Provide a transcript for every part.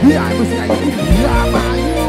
Ya, mesti ini ya, Bayu.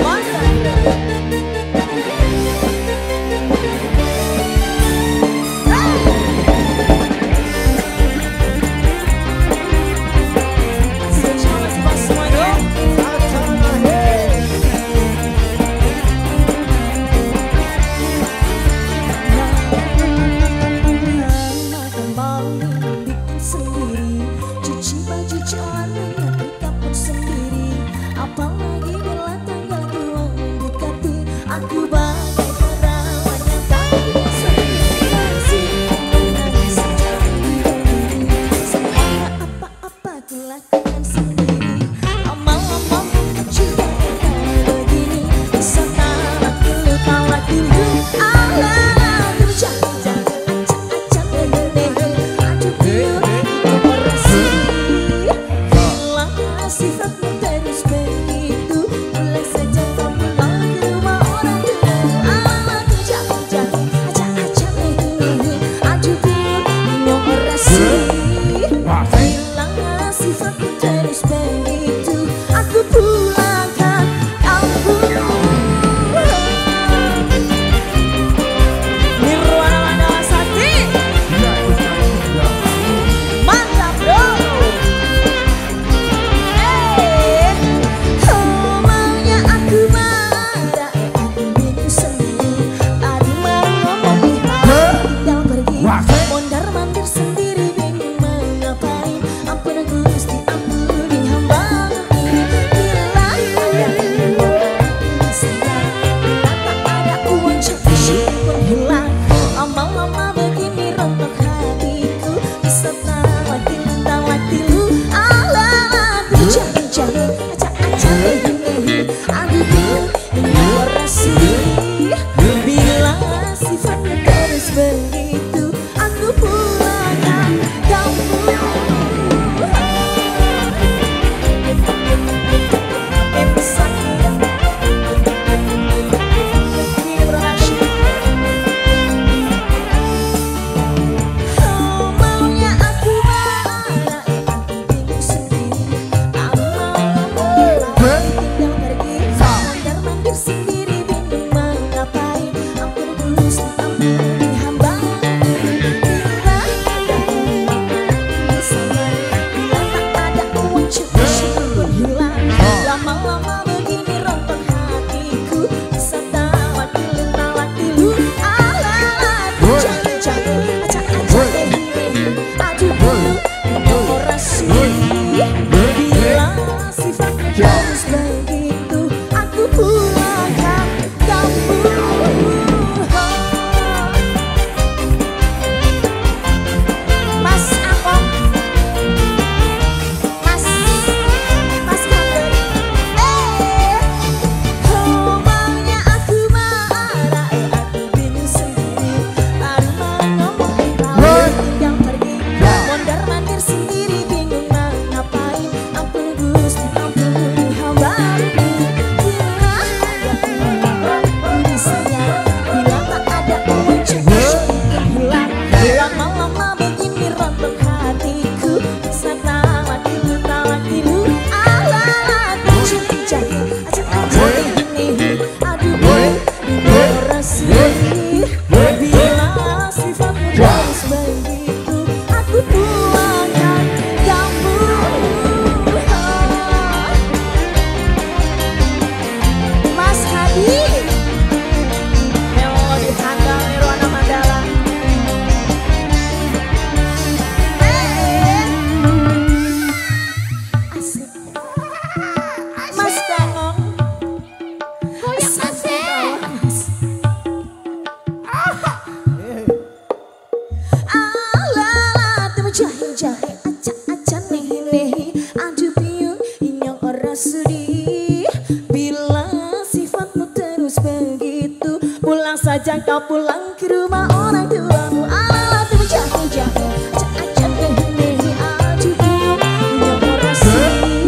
saja kau pulang ke rumah orang tuamu. Alah tuh jatuh-jatuh, ajak kehening ajuku yang merasa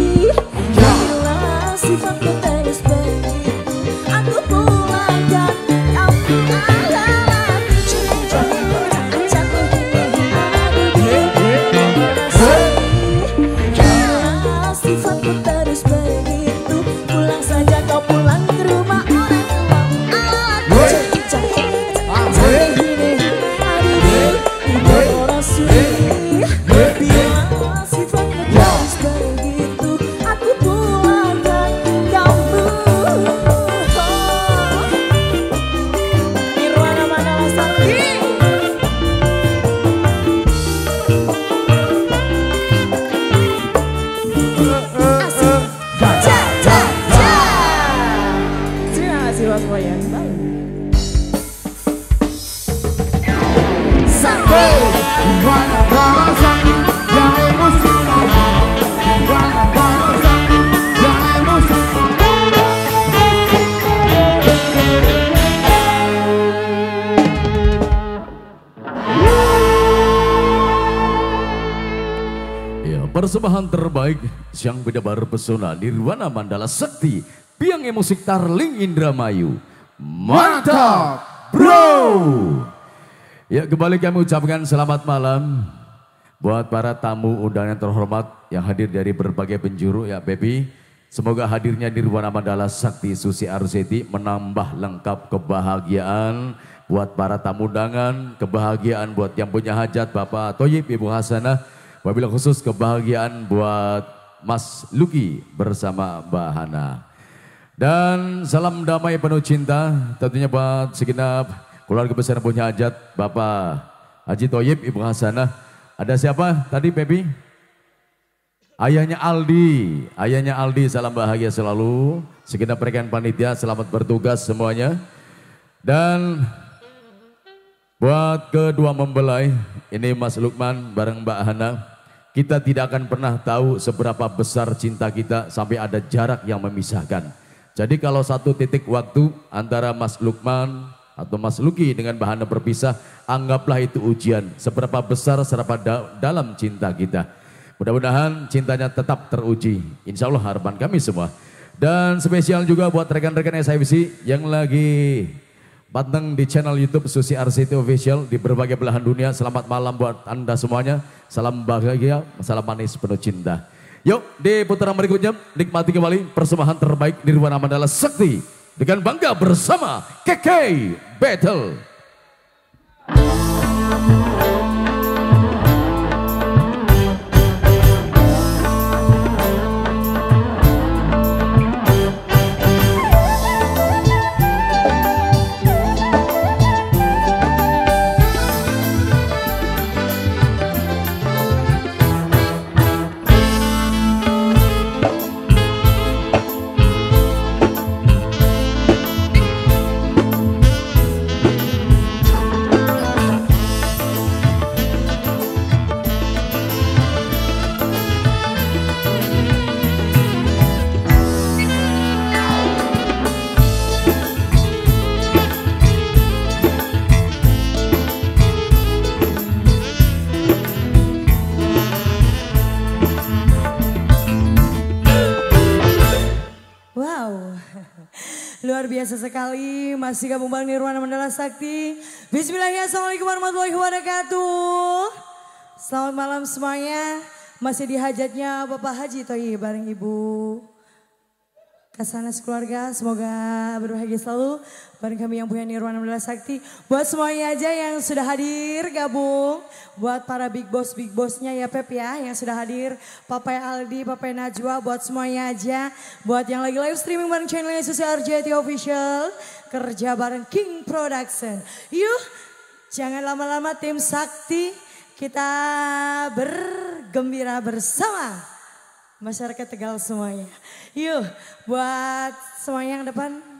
bila sifatmu terus begitu. Aku pulangkan kamu. Alah tuh jatuh-jatuh, ajak kehening ajuku yang merasa bila sifatmu terus begitu. persembahan terbaik yang beda pesona Nirwana Mandala Sakti Biang Musik Tarling Indramayu. Mantap bro. Ya, kembali kami ucapkan selamat malam buat para tamu undangan terhormat yang hadir dari berbagai penjuru ya Baby. Semoga hadirnya Nirwana Mandala Sakti Susi Arseti menambah lengkap kebahagiaan buat para tamu undangan, kebahagiaan buat yang punya hajat Bapak Toyib, Ibu Hasanah, wabil khusus kebahagiaan buat Mas Luki bersama Mbak Hana. Dan salam damai penuh cinta tentunya buat segenap keluarga besar punya hajat Bapak Haji Toyib, Ibu Hasanah. Ada siapa tadi Baby? Ayahnya Aldi salam bahagia selalu. Segenap rekan panitia selamat bertugas semuanya. Dan buat kedua mempelai, ini Mas Lukman bareng Mbak Hana. Kita tidak akan pernah tahu seberapa besar cinta kita sampai ada jarak yang memisahkan. Jadi kalau satu titik waktu antara Mas Lukman atau Mas Luki dengan Mbak Hana berpisah, anggaplah itu ujian. Seberapa besar, seberapa dalam cinta kita. Mudah-mudahan cintanya tetap teruji. Insya Allah harapan kami semua. Dan spesial juga buat rekan-rekan SIFC yang lagi panteng di channel YouTube Susi Arseti Official di berbagai belahan dunia. Selamat malam buat Anda semuanya. Salam bahagia, salam manis penuh cinta. Yuk di putaran berikutnya nikmati kembali persembahan terbaik Nirwana Mandala Sakti dengan bangga bersama KK Battle. Luar biasa sekali, masih gabung Bang Nirwana Mandala Sakti. Bismillahirrahmanirrahim, assalamualaikum warahmatullahi wabarakatuh. Selamat malam semuanya, masih di hajatnya Bapak Haji Toyib bareng Ibu Kasana sekeluarga, semoga berbahagia selalu bareng kami yang punya Nirwana Mandala Sakti. Buat semuanya aja yang sudah hadir gabung, buat para big bossnya ya Pep ya yang sudah hadir, Papai Aldi, Papai Najwa, buat semuanya aja, buat yang lagi live streaming bareng channelnya Susi Arseti Official, kerja bareng King Production. Yuk, jangan lama-lama tim Sakti, kita bergembira bersama masyarakat Tegal semuanya. Yuk, buat semuanya yang depan.